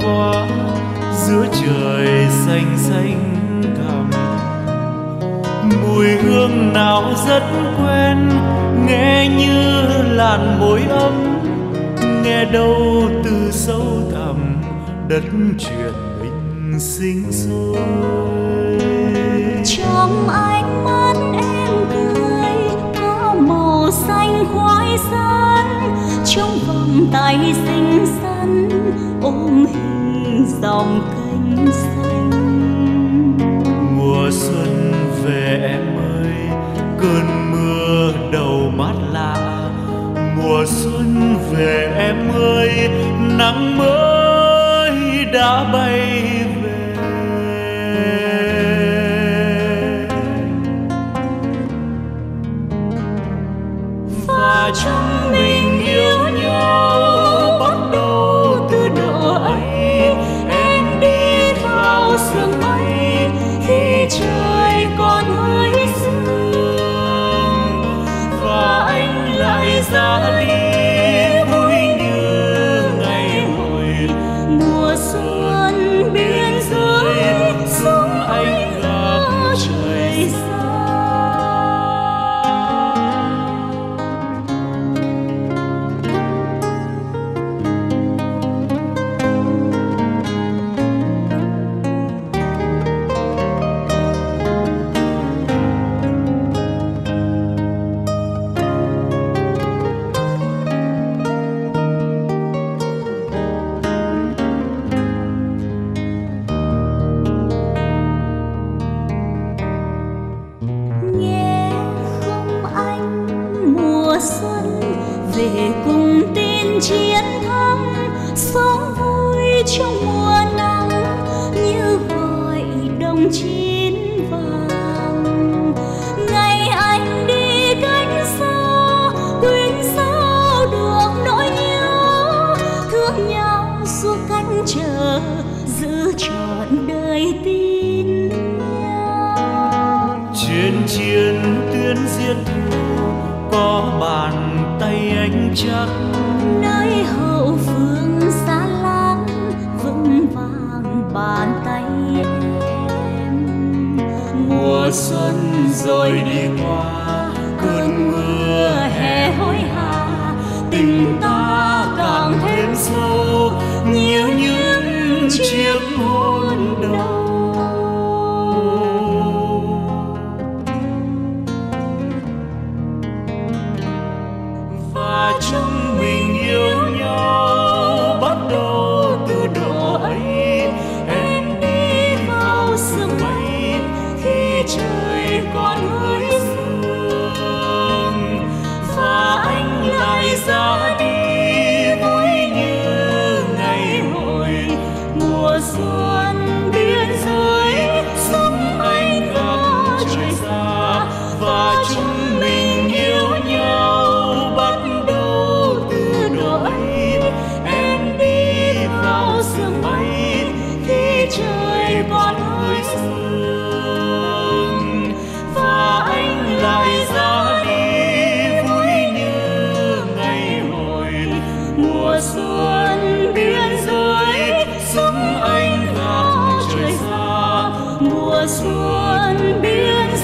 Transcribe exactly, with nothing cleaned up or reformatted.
qua giữa trời xanh xanh thẳm. Mùi hương nào rất quen, nghe như làn môi ấm, nghe đâu từ sâu thẳm đất truyền mình sinh sôi. Trong ánh mắt em cười có màu xanh khoai sắn, trong vòng tay xinh xắn ôm hình dòng kênh xanh. Mùa xuân về em ơi, cơn mưa đầu mát lạ. Mùa xuân về em ơi, nắng mới đã bay về. Và chúng mình yêu nhau bắt đầu từ độ ấy. Em đi vào sương mây khi trời còn hơi sương, và anh lại ra đi vui như ngày hồi. Mùa xuân biên giới giúp anh gặp trời xa. Xuân về cùng tin chiến thắng, sống vui trong mùa nắng như gọi đồng chín vàng. Ngày anh đi cánh xa, quên sao được nỗi nhớ, thương nhau suốt cánh chờ giữ trọn đời tin nhau. Trên chiến tuyến giết thù có bàn tay anh chắc, nơi hậu phương xa lắm vững vàng bàn tay em. Mùa xuân rồi đi qua, cơn mưa hè hối hả, tình ta càng thêm sâu như những chiếc hôn đầu. Và chúng mình yêu nhau bắt đầu từ độ ấy. Em đi vào sương mây khi trời còn hơi sương, và anh lại ra đi vui như ngày hồi. Mùa xuân biên giới giúp anh gặp trời xa, và chúng mình yêu nhau bắt đầu từ độ ấy. Em đi vào sương mây khi trời còn hơi sương, và anh lại ra đi vui như ngày hồi. Mùa xuân biên giới giúp anh gặp trời xa. Mùa xuân biên